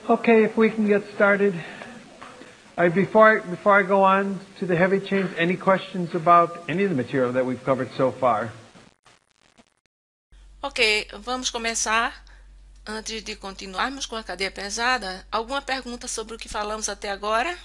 Okay, if we can get started. Before I go on to the heavy chains, any questions about any of the material that we've covered so far? Ok, vamos começar. Antes de continuarmos com a cadeia pesada, alguma pergunta sobre o que falamos até agora?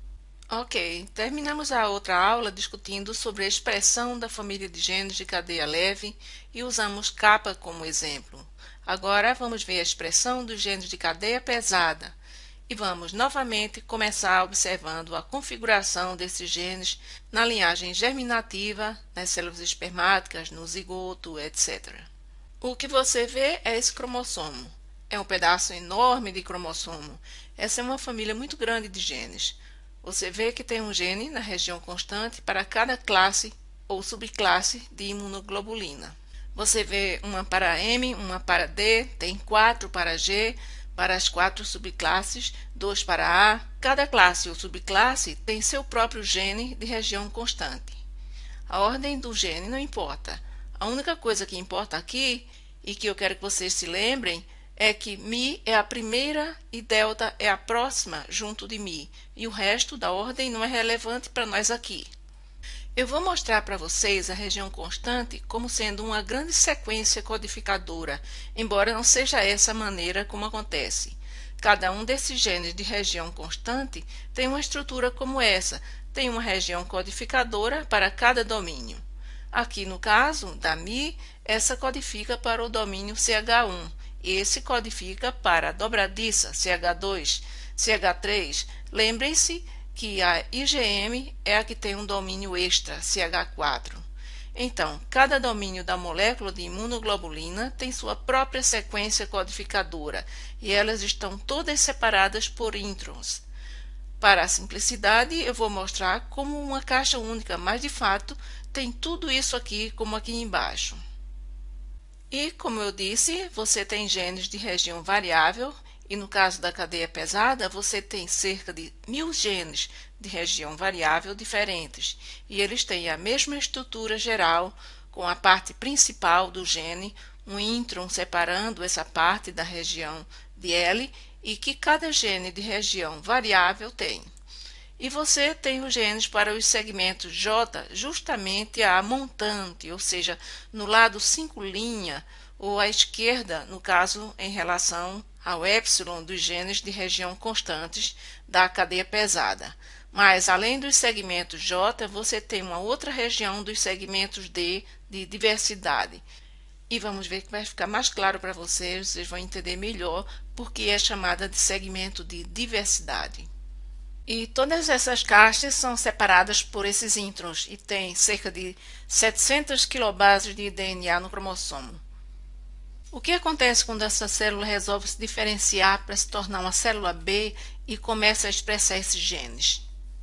Ok, terminamos a outra aula discutindo sobre a expressão da família de genes de cadeia leve e usamos kappa como exemplo. Agora vamos ver a expressão dos genes de cadeia pesada e vamos novamente começar observando a configuração desses genes na linhagem germinativa, nas células espermáticas, no zigoto, etc. O que você vê é esse cromossomo. É um pedaço enorme de cromossomo. Essa é uma família muito grande de genes. Você vê que tem um gene na região constante para cada classe ou subclasse de imunoglobulina. Você vê uma para M, uma para D, tem 4 para G, para as 4 subclasses, 2 para A. Cada classe ou subclasse tem seu próprio gene de região constante. A ordem do gene não importa. A única coisa que importa aqui, e que eu quero que vocês se lembrem, é que Mi é a primeira e Delta é a próxima junto de Mi, e o resto da ordem não é relevante para nós aqui. Eu vou mostrar para vocês a região constante como sendo uma grande sequência codificadora, embora não seja essa a maneira como acontece. Cada um desses genes de região constante tem uma estrutura como essa, tem uma região codificadora para cada domínio. Aqui no caso da Mi, essa codifica para o domínio CH1, esse codifica para a dobradiça CH2, CH3. Lembrem-se que a IgM é a que tem um domínio extra, CH4. Então, cada domínio da molécula de imunoglobulina tem sua própria sequência codificadora e elas estão todas separadas por introns. Para a simplicidade, eu vou mostrar como uma caixa única, mas de fato tem tudo isso aqui como aqui embaixo. E, como eu disse, você tem genes de região variável e no caso da cadeia pesada, você tem cerca de 1000 genes de região variável diferentes e eles têm a mesma estrutura geral com a parte principal do gene, um intron separando essa parte da região de L e que cada gene de região variável tem. E você tem os genes para os segmentos J justamente a montante, ou seja, no lado 5' ou à esquerda, no caso em relação ao epsilon dos genes de região constantes da cadeia pesada. Mas além dos segmentos J, você tem uma outra região dos segmentos D de diversidade. E vamos ver que vai ficar mais claro para vocês vão entender melhor porque é chamada de segmento de diversidade. E todas essas caixas são separadas por esses introns e tem cerca de 700 quilobases de DNA no cromossomo. O que acontece quando essa célula resolve se diferenciar para se tornar uma célula B e começa a expressar esses genes?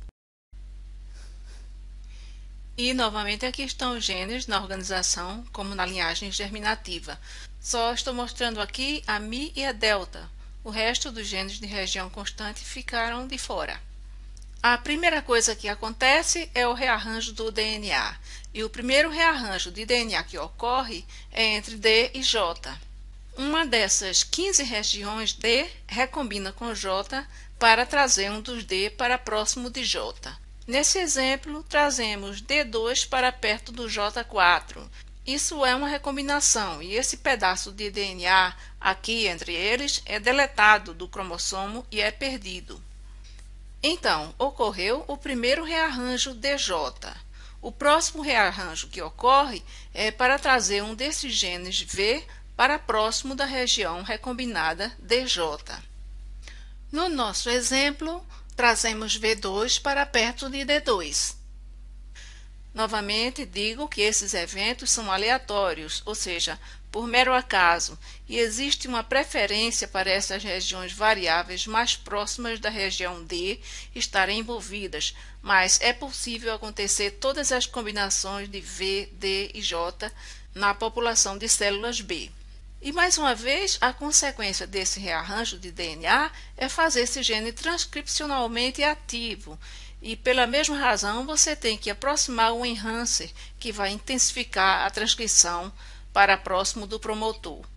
E novamente aqui estão os genes na organização, como na linhagem germinativa. Só estou mostrando aqui a Mi e a Delta. O resto dos genes de região constante ficaram de fora. A primeira coisa que acontece é o rearranjo do DNA. E o primeiro rearranjo de DNA que ocorre é entre D e J. Uma dessas 15 regiões D recombina com J para trazer um dos D para próximo de J. Nesse exemplo, trazemos D2 para perto do J4. Isso é uma recombinação e esse pedaço de DNA aqui entre eles é deletado do cromossomo e é perdido. Então, ocorreu o primeiro rearranjo DJ. O próximo rearranjo que ocorre é para trazer um desses genes V para próximo da região recombinada DJ. No nosso exemplo, trazemos V2 para perto de D2. Novamente, digo que esses eventos são aleatórios, ou seja, por mero acaso, e existe uma preferência para essas regiões variáveis mais próximas da região D estarem envolvidas, mas é possível acontecer todas as combinações de V, D e J na população de células B. E mais uma vez, a consequência desse rearranjo de DNA é fazer esse gene transcripcionalmente ativo. E pela mesma razão, você tem que aproximar o enhancer, que vai intensificar a transcrição para próximo do promotor.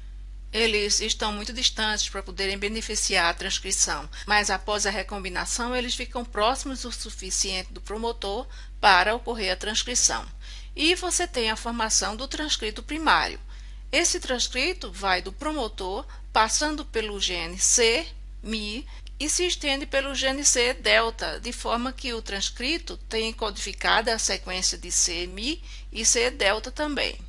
Eles estão muito distantes para poderem beneficiar a transcrição, mas após a recombinação eles ficam próximos o suficiente do promotor para ocorrer a transcrição. E você tem a formação do transcrito primário. Esse transcrito vai do promotor, passando pelo gene C, Mi, e se estende pelo gene C delta, de forma que o transcrito tem codificada a sequência de C, Mi e C delta também.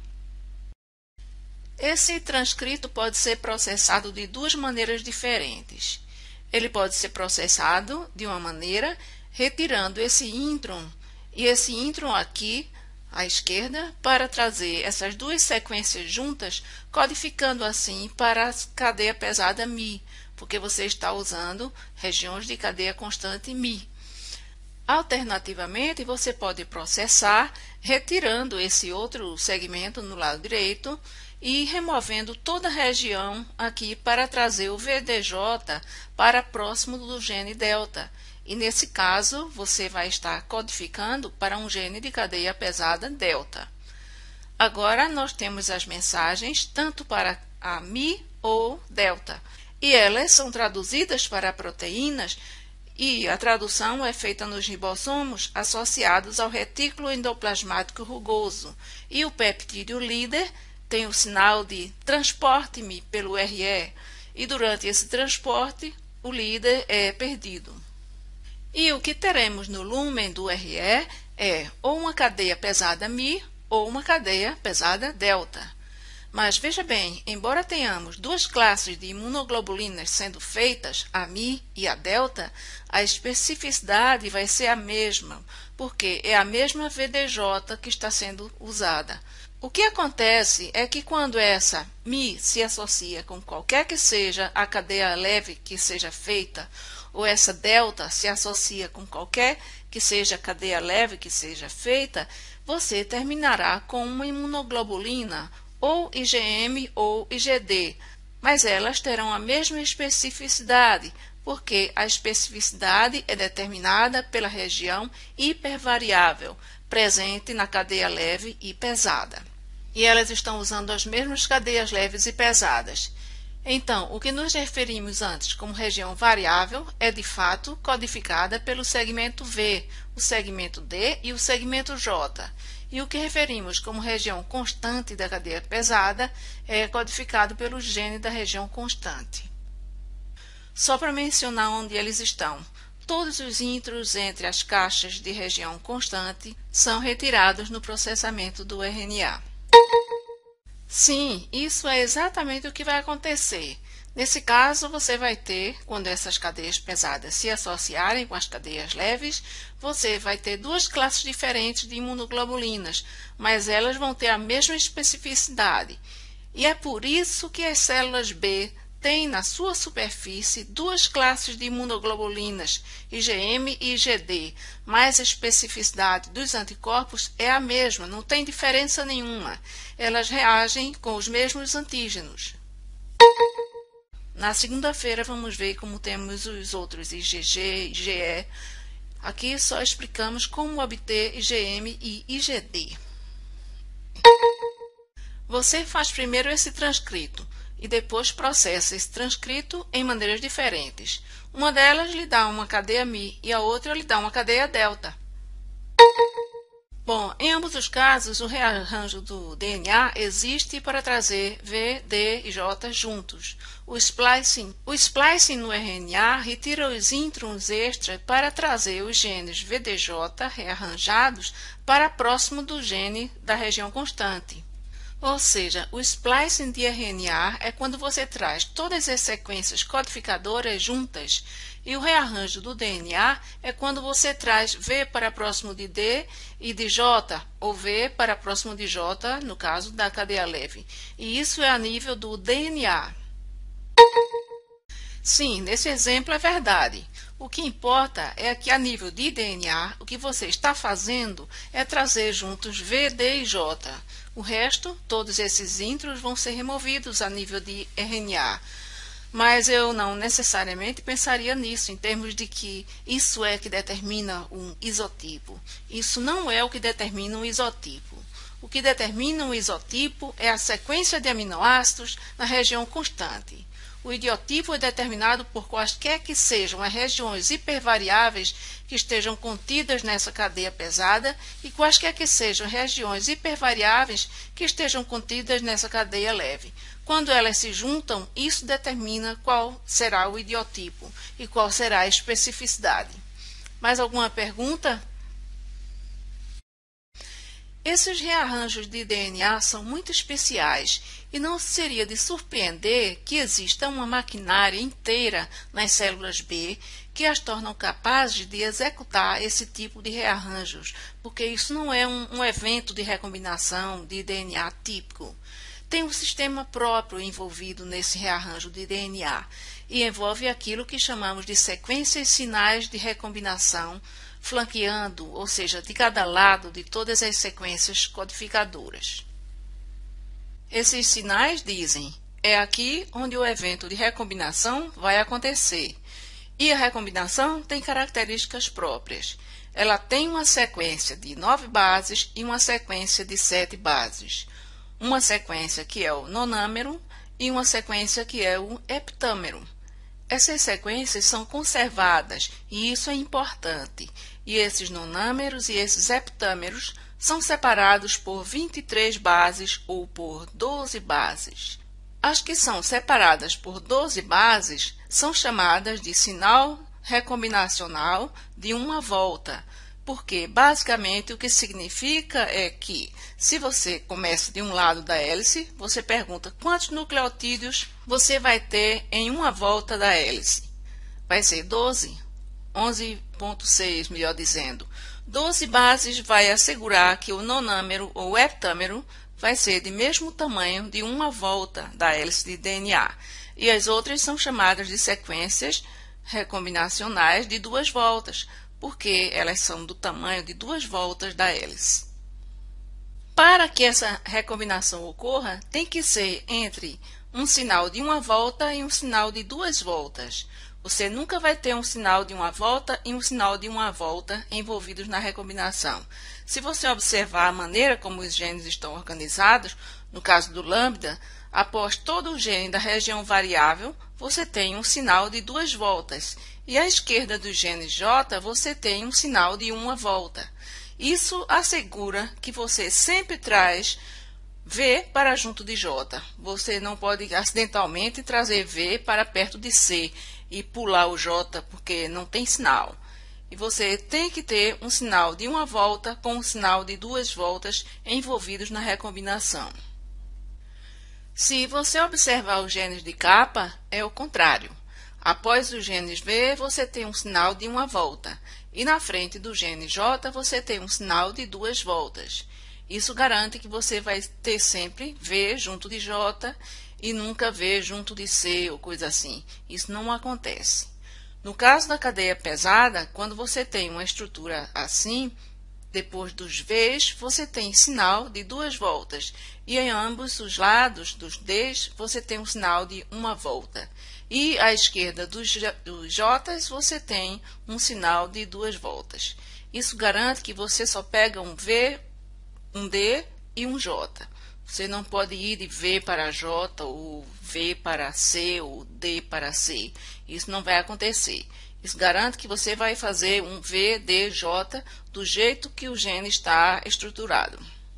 Esse transcrito pode ser processado de duas maneiras diferentes. Ele pode ser processado de uma maneira retirando esse intron e esse intron aqui à esquerda para trazer essas duas sequências juntas, codificando assim para a cadeia pesada Mi, porque você está usando regiões de cadeia constante Mi. Alternativamente, você pode processar retirando esse outro segmento no lado direito e removendo toda a região aqui para trazer o VDJ para próximo do gene delta. E nesse caso, você vai estar codificando para um gene de cadeia pesada delta. Agora, nós temos as mensagens tanto para a Mi ou delta. E elas são traduzidas para proteínas e a tradução é feita nos ribossomos associados ao retículo endoplasmático rugoso. E o peptídeo líder tem o sinal de transporte-me pelo RE, e durante esse transporte o líder é perdido. E o que teremos no lumen do RE é ou uma cadeia pesada Mi ou uma cadeia pesada delta. Mas veja bem, embora tenhamos duas classes de imunoglobulinas sendo feitas, a Mi e a delta, a especificidade vai ser a mesma, porque é a mesma VDJ que está sendo usada. O que acontece é que quando essa Mi se associa com qualquer que seja a cadeia leve que seja feita, ou essa delta se associa com qualquer que seja a cadeia leve que seja feita, você terminará com uma imunoglobulina, ou IgM ou IgD, mas elas terão a mesma especificidade, porque a especificidade é determinada pela região hipervariável, presente na cadeia leve e pesada. E elas estão usando as mesmas cadeias leves e pesadas. Então, o que nos referimos antes como região variável é, de fato, codificada pelo segmento V, o segmento D e o segmento J. E o que referimos como região constante da cadeia pesada é codificado pelo gene da região constante. Só para mencionar onde eles estão, todos os intros entre as caixas de região constante são retirados no processamento do RNA. Sim, isso é exatamente o que vai acontecer. Nesse caso, você vai ter, quando essas cadeias pesadas se associarem com as cadeias leves, você vai ter duas classes diferentes de imunoglobulinas, mas elas vão ter a mesma especificidade. E é por isso que as células B têm na sua superfície duas classes de imunoglobulinas, IgM e IgD, mas a especificidade dos anticorpos é a mesma, não tem diferença nenhuma. Elas reagem com os mesmos antígenos. Na segunda-feira vamos ver como temos os outros IgG, IgE. Aqui só explicamos como obter IgM e IgD. Você faz primeiro esse transcrito e depois processa esse transcrito em maneiras diferentes. Uma delas lhe dá uma cadeia Mi e a outra lhe dá uma cadeia delta. Bom, em ambos os casos, o rearranjo do DNA existe para trazer V, D e J juntos. O splicing no RNA retira os introns extra para trazer os genes VDJ rearranjados para próximo do gene da região constante. Ou seja, o splicing de RNA é quando você traz todas as sequências codificadoras juntas, e o rearranjo do DNA é quando você traz V para próximo de D e de J, ou V para próximo de J, no caso da cadeia leve. E isso é a nível do DNA. Sim, nesse exemplo é verdade. O que importa é que a nível de DNA, o que você está fazendo é trazer juntos V, D e J. O resto, todos esses intros vão ser removidos a nível de RNA. Mas eu não necessariamente pensaria nisso, em termos de que isso é que determina um isotipo. Isso não é o que determina um isotipo. O que determina um isotipo é a sequência de aminoácidos na região constante. O idiotipo é determinado por quaisquer que sejam as regiões hipervariáveis que estejam contidas nessa cadeia pesada e quaisquer que sejam regiões hipervariáveis que estejam contidas nessa cadeia leve. Quando elas se juntam, isso determina qual será o idiotipo e qual será a especificidade. Mais alguma pergunta? Esses rearranjos de DNA são muito especiais e não seria de surpreender que exista uma maquinária inteira nas células B que as tornam capazes de executar esse tipo de rearranjos, porque isso não é um evento de recombinação de DNA típico. Tem um sistema próprio envolvido nesse rearranjo de DNA e envolve aquilo que chamamos de sequências sinais de recombinação, flanqueando, ou seja, de cada lado de todas as sequências codificadoras. Esses sinais dizem: é aqui onde o evento de recombinação vai acontecer. E a recombinação tem características próprias. Ela tem uma sequência de 9 bases e uma sequência de 7 bases. Uma sequência que é o nonâmero e uma sequência que é o heptâmero. Essas sequências são conservadas e isso é importante. E esses nonâmeros e esses heptâmeros são separados por 23 bases ou por 12 bases. As que são separadas por 12 bases são chamadas de sinal recombinacional de uma volta, porque basicamente o que significa é que se você começa de um lado da hélice, você pergunta quantos nucleotídeos você vai ter em uma volta da hélice. Vai ser 12, 11,6 melhor dizendo. 12 bases vai assegurar que o nonâmero ou heptâmero vai ser de mesmo tamanho de uma volta da hélice de DNA. E as outras são chamadas de sequências recombinacionais de 2 voltas, porque elas são do tamanho de 2 voltas da hélice. Para que essa recombinação ocorra, tem que ser entre um sinal de uma volta e um sinal de 2 voltas. Você nunca vai ter um sinal de uma volta e um sinal de uma volta envolvidos na recombinação. Se você observar a maneira como os genes estão organizados, no caso do lambda, após todo o gene da região variável, você tem um sinal de 2 voltas. E à esquerda do gene J, você tem um sinal de uma volta. Isso assegura que você sempre traz V para junto de J. Você não pode acidentalmente trazer V para perto de C e pular o J porque não tem sinal. E você tem que ter um sinal de uma volta com um sinal de 2 voltas envolvidos na recombinação. Se você observar os genes de capa, é o contrário. Após os genes V, você tem um sinal de uma volta. E na frente do gene J, você tem um sinal de 2 voltas. Isso garante que você vai ter sempre V junto de J e nunca V junto de C ou coisa assim. Isso não acontece. No caso da cadeia pesada, quando você tem uma estrutura assim, depois dos V's, você tem sinal de 2 voltas. E em ambos os lados dos D's, você tem um sinal de uma volta. E à esquerda dos J's, você tem um sinal de 2 voltas. Isso garante que você só pega um V, um D e um J. Você não pode ir de V para J, ou V para C, ou D para C. Isso não vai acontecer. Isso garante que você vai fazer um V, D, J do jeito que o gene está estruturado.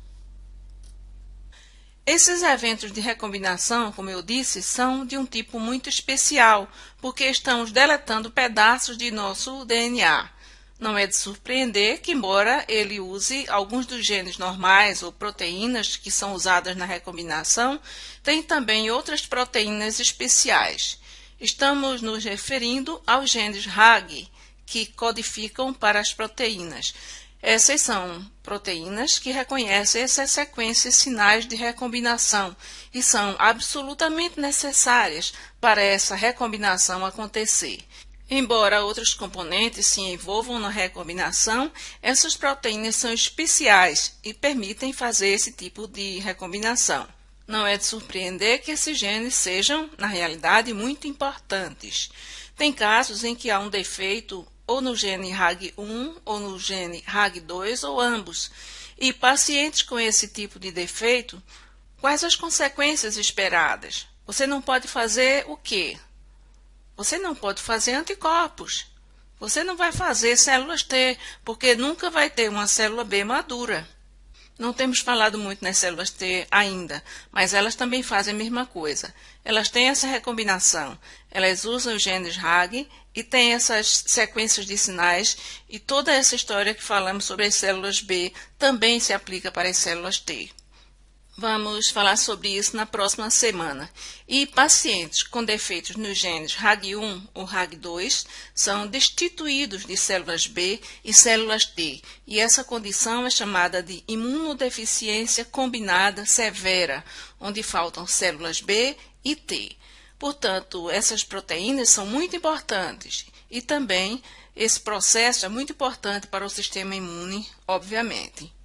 Esses eventos de recombinação, como eu disse, são de um tipo muito especial, porque estamos deletando pedaços de nosso DNA. Não é de surpreender que, embora ele use alguns dos genes normais ou proteínas que são usadas na recombinação, tem também outras proteínas especiais. Estamos nos referindo aos genes RAG, que codificam para as proteínas. Essas são proteínas que reconhecem essas sequências sinais de recombinação e são absolutamente necessárias para essa recombinação acontecer. Embora outros componentes se envolvam na recombinação, essas proteínas são especiais e permitem fazer esse tipo de recombinação. Não é de surpreender que esses genes sejam, na realidade, muito importantes. Tem casos em que há um defeito ou no gene RAG1, ou no gene RAG2, ou ambos. E pacientes com esse tipo de defeito, quais as consequências esperadas? Você não pode fazer o quê? Você não pode fazer anticorpos. Você não vai fazer células T, porque nunca vai ter uma célula B madura. Não temos falado muito nas células T ainda, mas elas também fazem a mesma coisa. Elas têm essa recombinação, elas usam os genes RAG e têm essas sequências de sinais, e toda essa história que falamos sobre as células B também se aplica para as células T. Vamos falar sobre isso na próxima semana. E pacientes com defeitos nos genes RAG1 ou RAG2 são destituídos de células B e células T. E essa condição é chamada de imunodeficiência combinada severa, onde faltam células B e T. Portanto, essas proteínas são muito importantes. E também esse processo é muito importante para o sistema imune, obviamente.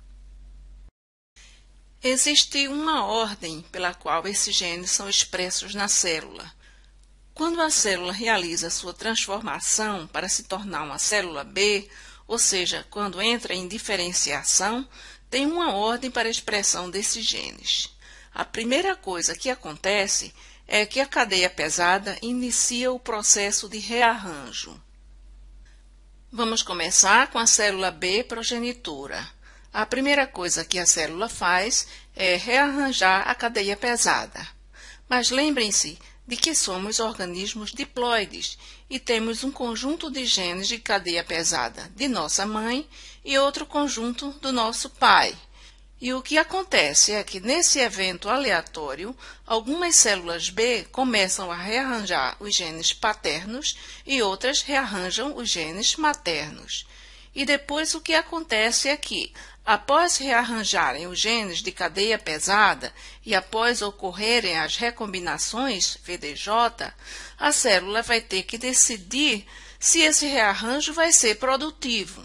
Existe uma ordem pela qual esses genes são expressos na célula. Quando a célula realiza sua transformação para se tornar uma célula B, ou seja, quando entra em diferenciação, tem uma ordem para a expressão desses genes. A primeira coisa que acontece é que a cadeia pesada inicia o processo de rearranjo. Vamos começar com a célula B progenitora. A primeira coisa que a célula faz é rearranjar a cadeia pesada. Mas lembrem-se de que somos organismos diploides e temos um conjunto de genes de cadeia pesada de nossa mãe e outro conjunto do nosso pai. E o que acontece é que, nesse evento aleatório, algumas células B começam a rearranjar os genes paternos e outras rearranjam os genes maternos. E depois o que acontece é que, após rearranjarem os genes de cadeia pesada e após ocorrerem as recombinações VDJ, a célula vai ter que decidir se esse rearranjo vai ser produtivo.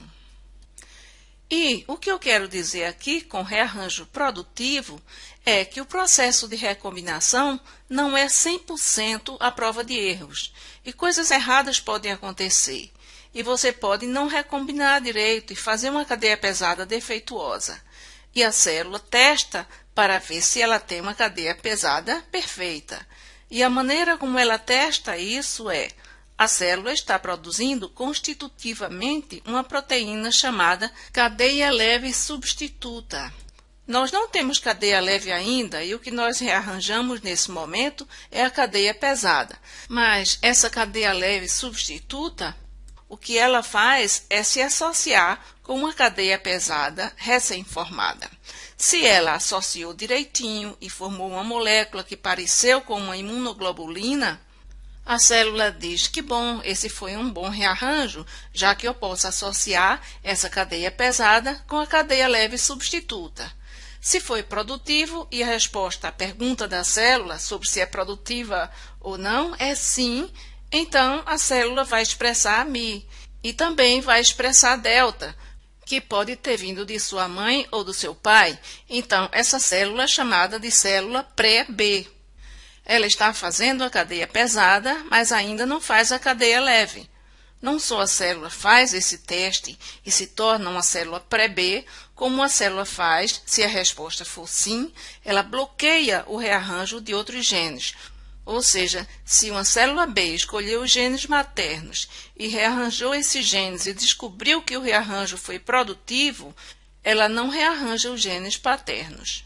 E o que eu quero dizer aqui com rearranjo produtivo é que o processo de recombinação não é 100% à prova de erros, e coisas erradas podem acontecer. E você pode não recombinar direito e fazer uma cadeia pesada defeituosa. E a célula testa para ver se ela tem uma cadeia pesada perfeita. E a maneira como ela testa isso é: a célula está produzindo constitutivamente uma proteína chamada cadeia leve substituta. Nós não temos cadeia leve ainda e o que nós rearranjamos nesse momento é a cadeia pesada. Mas essa cadeia leve substituta, o que ela faz é se associar com uma cadeia pesada recém-formada. Se ela associou direitinho e formou uma molécula que pareceu com uma imunoglobulina, a célula diz que bom, esse foi um bom rearranjo, já que eu posso associar essa cadeia pesada com a cadeia leve substituta. Se foi produtivo e a resposta à pergunta da célula sobre se é produtiva ou não é sim, então a célula vai expressar Mi e também vai expressar delta, que pode ter vindo de sua mãe ou do seu pai. Então, essa célula é chamada de célula pré-B. Ela está fazendo a cadeia pesada, mas ainda não faz a cadeia leve. Não só a célula faz esse teste e se torna uma célula pré-B, como a célula faz, se a resposta for sim, ela bloqueia o rearranjo de outros genes. Ou seja, se uma célula B escolheu os genes maternos e rearranjou esses genes e descobriu que o rearranjo foi produtivo, ela não rearranja os genes paternos.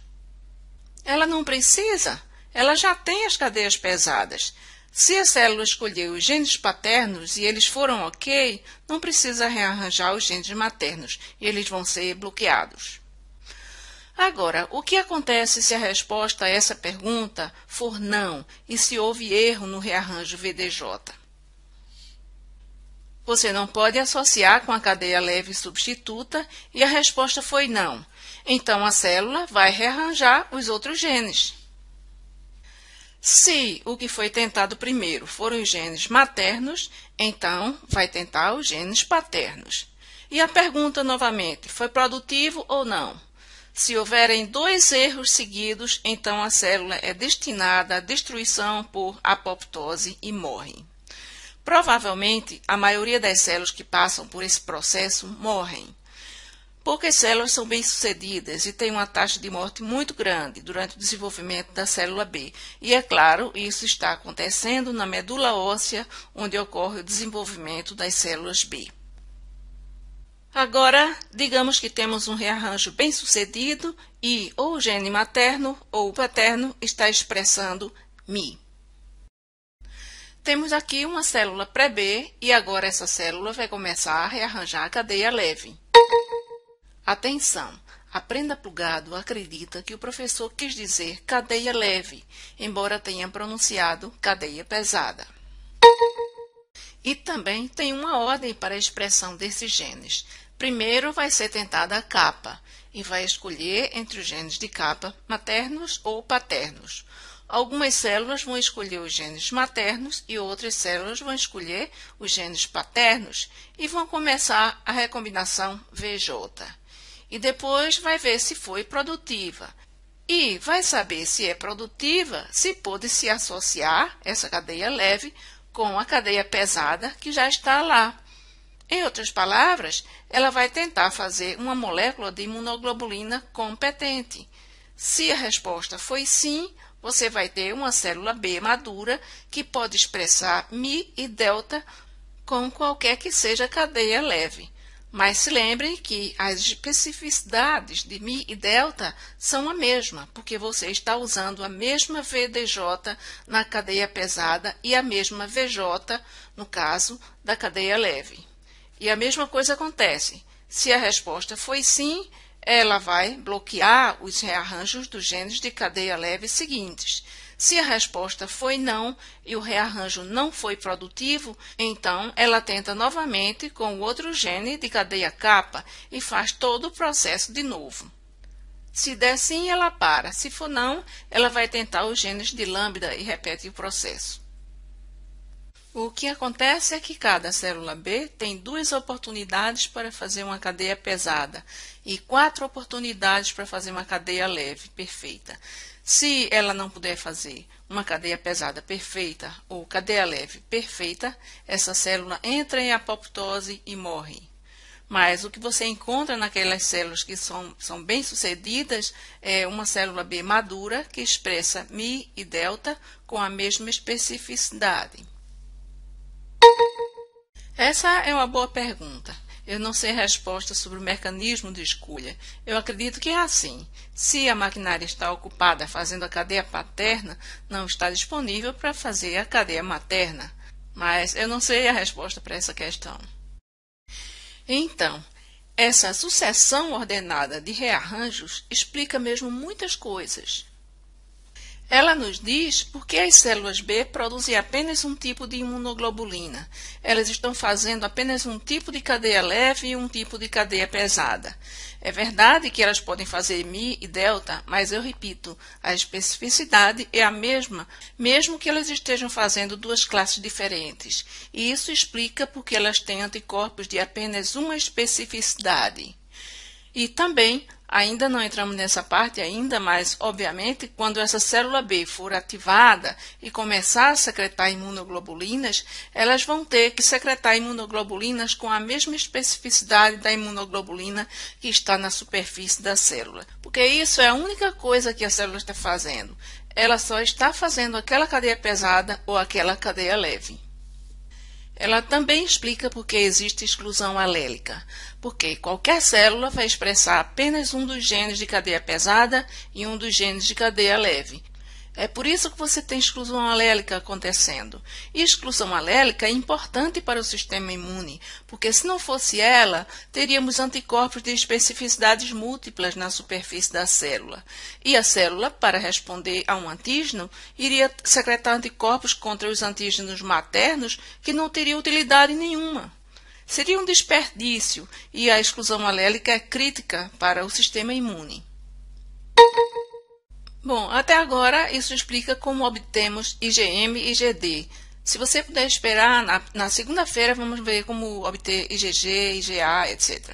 Ela não precisa, ela já tem as cadeias pesadas. Se a célula escolheu os genes paternos e eles foram ok, não precisa rearranjar os genes maternos e eles vão ser bloqueados. Agora, o que acontece se a resposta a essa pergunta for não e se houve erro no rearranjo VDJ? Você não pode associar com a cadeia leve substituta e a resposta foi não. Então, a célula vai rearranjar os outros genes. Se o que foi tentado primeiro foram os genes maternos, então vai tentar os genes paternos. E a pergunta novamente, foi produtivo ou não? Se houverem 2 erros seguidos, então a célula é destinada à destruição por apoptose e morre. Provavelmente, a maioria das células que passam por esse processo morrem. Poucas células são bem-sucedidas e têm uma taxa de morte muito grande durante o desenvolvimento da célula B. E, é claro, isso está acontecendo na medula óssea, onde ocorre o desenvolvimento das células B. Agora, digamos que temos um rearranjo bem-sucedido e ou o gene materno ou paterno está expressando Mi. Temos aqui uma célula pré-B e agora essa célula vai começar a rearranjar a cadeia leve. Atenção! A prenda plugado acredita que o professor quis dizer cadeia leve, embora tenha pronunciado cadeia pesada. E também tem uma ordem para a expressão desses genes. Primeiro vai ser tentada a capa e vai escolher entre os genes de capa maternos ou paternos. Algumas células vão escolher os genes maternos e outras células vão escolher os genes paternos e vão começar a recombinação VJ. E depois vai ver se foi produtiva. E vai saber se é produtiva se pode se associar essa cadeia leve com a cadeia pesada que já está lá. Em outras palavras, ela vai tentar fazer uma molécula de imunoglobulina competente. Se a resposta foi sim, você vai ter uma célula B madura que pode expressar Mi e delta com qualquer que seja a cadeia leve. Mas se lembrem que as especificidades de Mi e delta são a mesma, porque você está usando a mesma VDJ na cadeia pesada e a mesma VJ, no caso da cadeia leve. E a mesma coisa acontece. Se a resposta foi sim, ela vai bloquear os rearranjos dos genes de cadeia leve seguintes. Se a resposta foi não e o rearranjo não foi produtivo, então ela tenta novamente com o outro gene de cadeia kappa e faz todo o processo de novo. Se der sim, ela para. Se for não, ela vai tentar os genes de lambda e repete o processo. O que acontece é que cada célula B tem 2 oportunidades para fazer uma cadeia pesada e 4 oportunidades para fazer uma cadeia leve perfeita. Se ela não puder fazer uma cadeia pesada perfeita ou cadeia leve perfeita, essa célula entra em apoptose e morre. Mas o que você encontra naquelas células que são bem-sucedidas é uma célula B madura que expressa Mi e delta com a mesma especificidade. Essa é uma boa pergunta. Eu não sei a resposta sobre o mecanismo de escolha. Eu acredito que é assim. Se a maquinária está ocupada fazendo a cadeia paterna, não está disponível para fazer a cadeia materna. Mas eu não sei a resposta para essa questão. Então, essa sucessão ordenada de rearranjos explica mesmo muitas coisas. Ela nos diz por que as células B produzem apenas um tipo de imunoglobulina. Elas estão fazendo apenas um tipo de cadeia leve e um tipo de cadeia pesada. É verdade que elas podem fazer Mi e delta, mas eu repito, a especificidade é a mesma, mesmo que elas estejam fazendo 2 classes diferentes. E isso explica por que elas têm anticorpos de apenas uma especificidade. E também, ainda não entramos nessa parte ainda, mas, obviamente, quando essa célula B for ativada e começar a secretar imunoglobulinas, elas vão ter que secretar imunoglobulinas com a mesma especificidade da imunoglobulina que está na superfície da célula. Porque isso é a única coisa que a célula está fazendo. Ela só está fazendo aquela cadeia pesada ou aquela cadeia leve. Ela também explica por que existe exclusão alélica, porque qualquer célula vai expressar apenas um dos genes de cadeia pesada e um dos genes de cadeia leve. É por isso que você tem exclusão alélica acontecendo. E exclusão alélica é importante para o sistema imune, porque se não fosse ela, teríamos anticorpos de especificidades múltiplas na superfície da célula. E a célula, para responder a um antígeno, iria secretar anticorpos contra os antígenos maternos que não teriam utilidade nenhuma. Seria um desperdício e a exclusão alélica é crítica para o sistema imune. Bom, até agora isso explica como obtemos IgM e IgD. Se você puder esperar, na segunda-feira vamos ver como obter IgG, IgA, etc.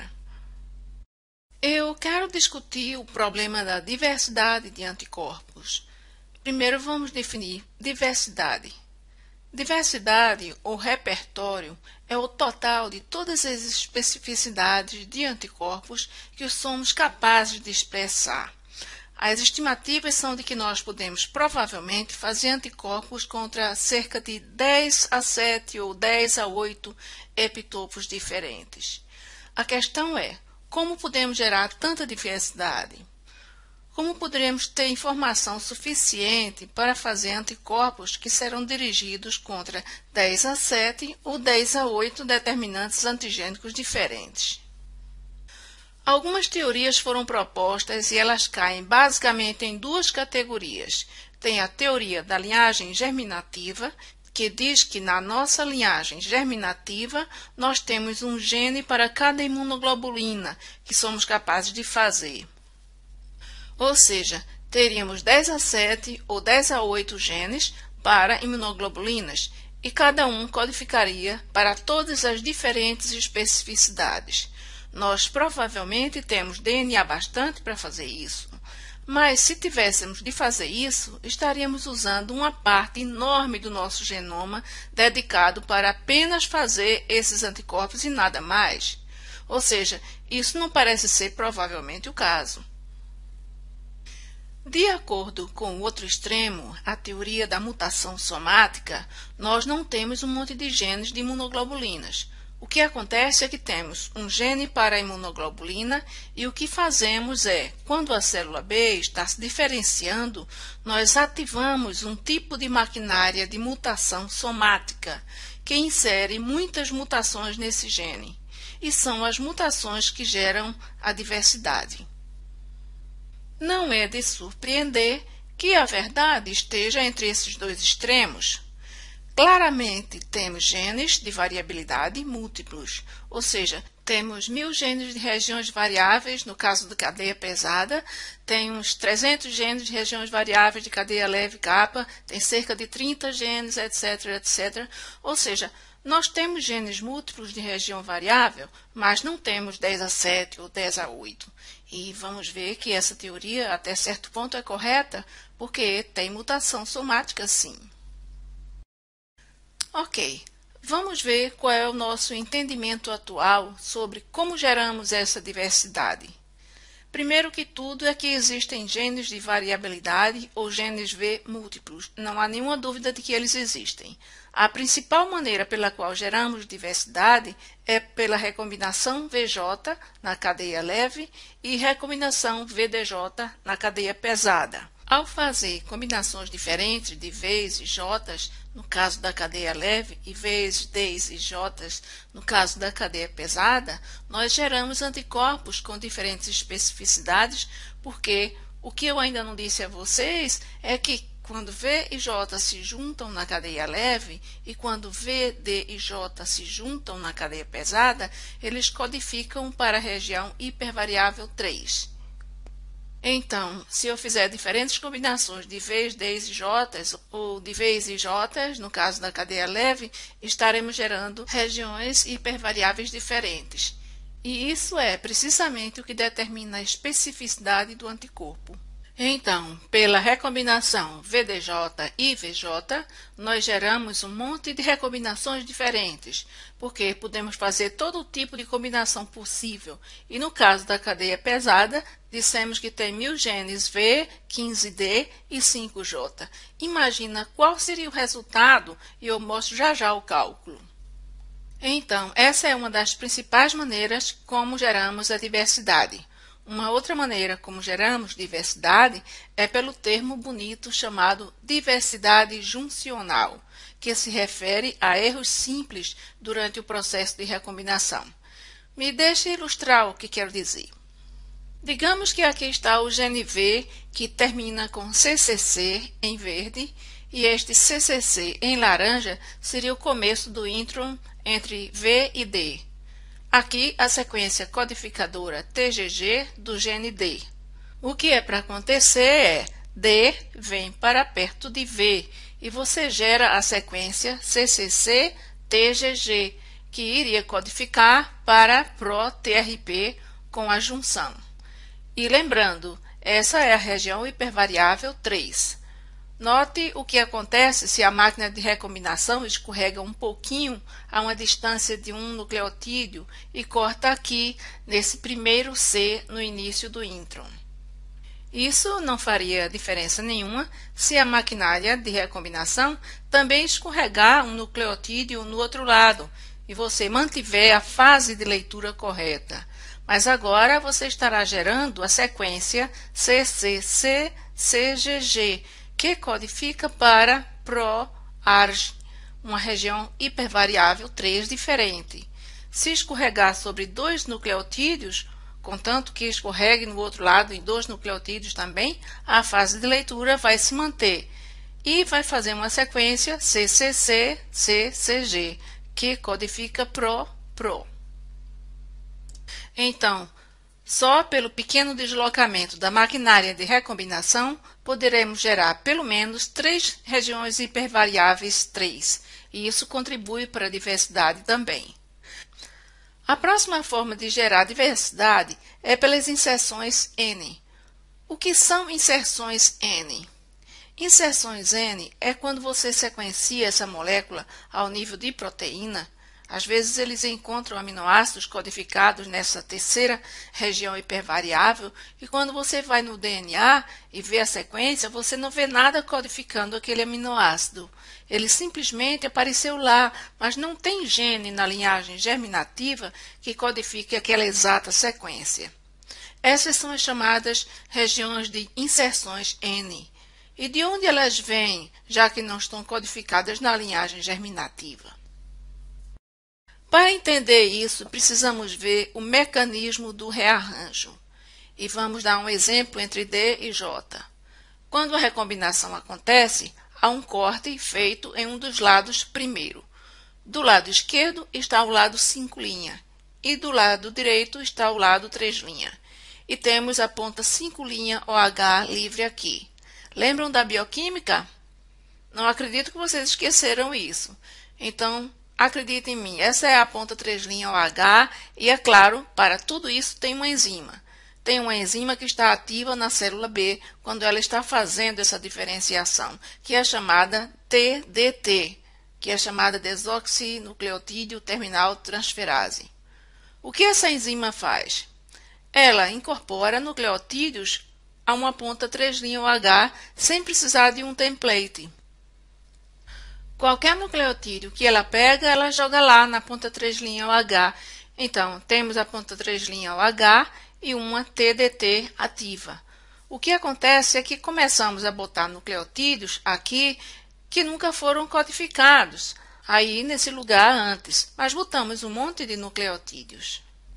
Eu quero discutir o problema da diversidade de anticorpos. Primeiro vamos definir diversidade. Diversidade ou repertório é o total de todas as especificidades de anticorpos que somos capazes de expressar. As estimativas são de que nós podemos provavelmente fazer anticorpos contra cerca de 10 a 7 ou 10 a 8 epitopos diferentes. A questão é, como podemos gerar tanta diversidade? Como poderemos ter informação suficiente para fazer anticorpos que serão dirigidos contra 10 a 7 ou 10 a 8 determinantes antigênicos diferentes? Algumas teorias foram propostas e elas caem basicamente em duas categorias. Tem a teoria da linhagem germinativa, que diz que na nossa linhagem germinativa nós temos um gene para cada imunoglobulina que somos capazes de fazer. Ou seja, teríamos 10 a 7 ou 10 a 8 genes para imunoglobulinas e cada um codificaria para todas as diferentes especificidades. Nós provavelmente temos DNA bastante para fazer isso, mas se tivéssemos de fazer isso, estaríamos usando uma parte enorme do nosso genoma dedicado para apenas fazer esses anticorpos e nada mais. Ou seja, isso não parece ser provavelmente o caso. De acordo com o outro extremo, a teoria da mutação somática, nós não temos um monte de genes de imunoglobulinas. O que acontece é que temos um gene para a imunoglobulina e o que fazemos é, quando a célula B está se diferenciando, nós ativamos um tipo de maquinária de mutação somática, que insere muitas mutações nesse gene, e são as mutações que geram a diversidade. Não é de surpreender que a verdade esteja entre esses dois extremos. Claramente, temos genes de variabilidade múltiplos, ou seja, temos 1000 genes de regiões variáveis, no caso da cadeia pesada, tem uns 300 genes de regiões variáveis de cadeia leve kappa, tem cerca de 30 genes, etc, etc. Ou seja, nós temos genes múltiplos de região variável, mas não temos 10 a 7 ou 10 a 8. E vamos ver que essa teoria, até certo ponto, é correta, porque tem mutação somática, sim. Ok, vamos ver qual é o nosso entendimento atual sobre como geramos essa diversidade. Primeiro que tudo é que existem genes de variabilidade ou genes V múltiplos. Não há nenhuma dúvida de que eles existem. A principal maneira pela qual geramos diversidade é pela recombinação VJ na cadeia leve e recombinação VDJ na cadeia pesada. Ao fazer combinações diferentes de Vs e Js, no caso da cadeia leve, e Vs, Ds e Js, no caso da cadeia pesada, nós geramos anticorpos com diferentes especificidades, porque o que eu ainda não disse a vocês é que quando V e J se juntam na cadeia leve e quando V, D e J se juntam na cadeia pesada, eles codificam para a região hipervariável 3. Então, se eu fizer diferentes combinações de Vs, Ds e Js, ou de Vs e Js, no caso da cadeia leve, estaremos gerando regiões hipervariáveis diferentes. E isso é precisamente o que determina a especificidade do anticorpo. Então, pela recombinação VDJ e VJ, nós geramos um monte de recombinações diferentes, porque podemos fazer todo tipo de combinação possível. E no caso da cadeia pesada, dissemos que tem 1000 genes V, 15D e 5J. Imagina qual seria o resultado e eu mostro já já o cálculo. Então, essa é uma das principais maneiras como geramos a diversidade. Uma outra maneira como geramos diversidade é pelo termo bonito chamado diversidade juncional, que se refere a erros simples durante o processo de recombinação. Me deixe ilustrar o que quero dizer. Digamos que aqui está o gene V, que termina com CCC em verde, e este CCC em laranja seria o começo do intron entre V e D. Aqui a sequência codificadora TGG do gene D. O que é para acontecer é D vem para perto de V e você gera a sequência CCC-TGG, que iria codificar para ProTRP com a junção. E lembrando, essa é a região hipervariável 3. Note o que acontece se a máquina de recombinação escorrega um pouquinho a uma distância de um nucleotídeo e corta aqui nesse primeiro C no início do intron. Isso não faria diferença nenhuma se a maquinária de recombinação também escorregar um nucleotídeo no outro lado e você mantiver a fase de leitura correta. Mas agora você estará gerando a sequência CCC-CGG, que codifica para PRO-ARG, uma região hipervariável 3 diferente. Se escorregar sobre 2 nucleotídeos, contanto que escorregue no outro lado em 2 nucleotídeos também, a fase de leitura vai se manter e vai fazer uma sequência CCC-CCG, que codifica PRO-PRO. Então, só pelo pequeno deslocamento da maquinária de recombinação poderemos gerar pelo menos 3 regiões hipervariáveis 3, e isso contribui para a diversidade também. A próxima forma de gerar diversidade é pelas inserções N. O que são inserções N? Inserções N é quando você sequencia essa molécula ao nível de proteína. Às vezes eles encontram aminoácidos codificados nessa terceira região hipervariável e quando você vai no DNA e vê a sequência, você não vê nada codificando aquele aminoácido. Ele simplesmente apareceu lá, mas não tem gene na linhagem germinativa que codifique aquela exata sequência. Essas são as chamadas regiões de inserções N. E de onde elas vêm, já que não estão codificadas na linhagem germinativa? Para entender isso, precisamos ver o mecanismo do rearranjo. E vamos dar um exemplo entre D e J. Quando a recombinação acontece, há um corte feito em um dos lados primeiro. Do lado esquerdo está o lado 5' e do lado direito está o lado 3'. E temos a ponta 5' OH livre aqui. Lembram da bioquímica? Não acredito que vocês esqueceram isso. Então, acredite em mim, essa é a ponta 3' OH e, é claro, para tudo isso tem uma enzima. Tem uma enzima que está ativa na célula B quando ela está fazendo essa diferenciação, que é chamada TDT, que é chamada desoxinucleotídeo terminal transferase. O que essa enzima faz? Ela incorpora nucleotídeos a uma ponta 3' OH sem precisar de um template. Qualquer nucleotídeo que ela pega, ela joga lá na ponta 3' OH. Então, temos a ponta 3' OH e uma TDT ativa. O que acontece é que começamos a botar nucleotídeos aqui que nunca foram codificados, aí nesse lugar antes, mas botamos um monte de nucleotídeos.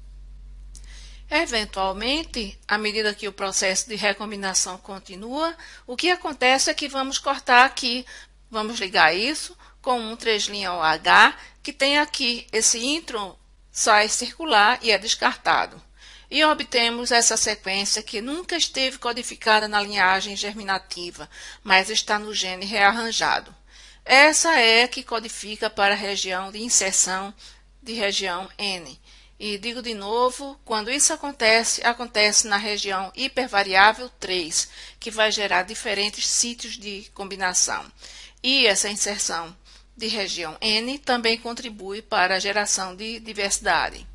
Eventualmente, à medida que o processo de recombinação continua, o que acontece é que vamos cortar aqui, vamos ligar isso com um 3' OH, que tem aqui esse intron, sai circular e é descartado. E obtemos essa sequência que nunca esteve codificada na linhagem germinativa, mas está no gene rearranjado. Essa é a que codifica para a região de inserção de região N. E digo de novo, quando isso acontece, acontece na região hipervariável 3, que vai gerar diferentes sítios de combinação. E essa inserção de região N também contribui para a geração de diversidade.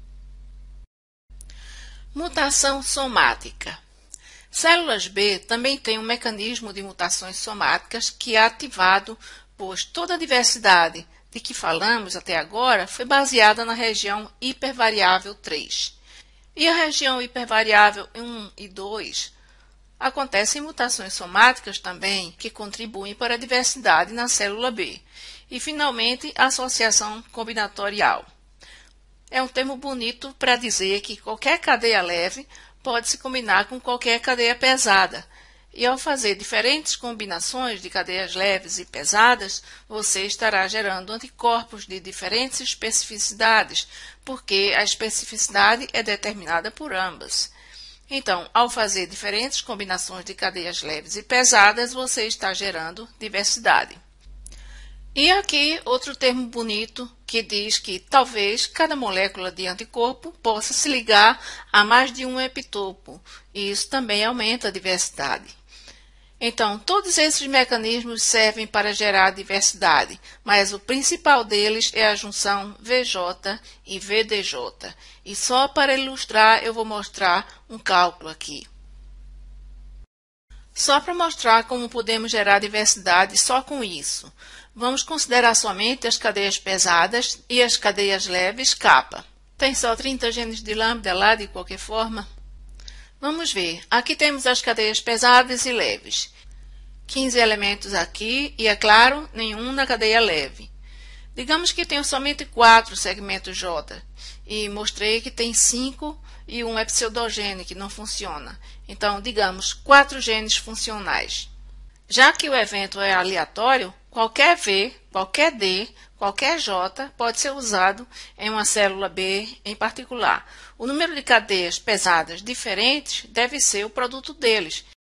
Mutação somática. Células B também têm um mecanismo de mutações somáticas que é ativado, pois toda a diversidade de que falamos até agora foi baseada na região hipervariável 3. E a região hipervariável 1 e 2 acontecem mutações somáticas também que contribuem para a diversidade na célula B. E, finalmente, a associação combinatorial. É um termo bonito para dizer que qualquer cadeia leve pode se combinar com qualquer cadeia pesada. E ao fazer diferentes combinações de cadeias leves e pesadas, você estará gerando anticorpos de diferentes especificidades, porque a especificidade é determinada por ambas. Então, ao fazer diferentes combinações de cadeias leves e pesadas, você está gerando diversidade. E aqui outro termo bonito que diz que talvez cada molécula de anticorpo possa se ligar a mais de um epitopo, e isso também aumenta a diversidade. Então, todos esses mecanismos servem para gerar diversidade, mas o principal deles é a junção VJ e VDJ. E só para ilustrar, eu vou mostrar um cálculo aqui. Só para mostrar como podemos gerar diversidade só com isso. Vamos considerar somente as cadeias pesadas e as cadeias leves K. Tem só 30 genes de lambda lá de qualquer forma. Vamos ver. Aqui temos as cadeias pesadas e leves. 15 elementos aqui e, é claro, nenhum na cadeia leve. Digamos que tenho somente 4 segmentos J e mostrei que tem 5 e um é pseudogene que não funciona. Então, digamos, 4 genes funcionais. Já que o evento é aleatório, qualquer V, qualquer D, qualquer J pode ser usado em uma célula B em particular. O número de cadeias pesadas diferentes deve ser o produto deles.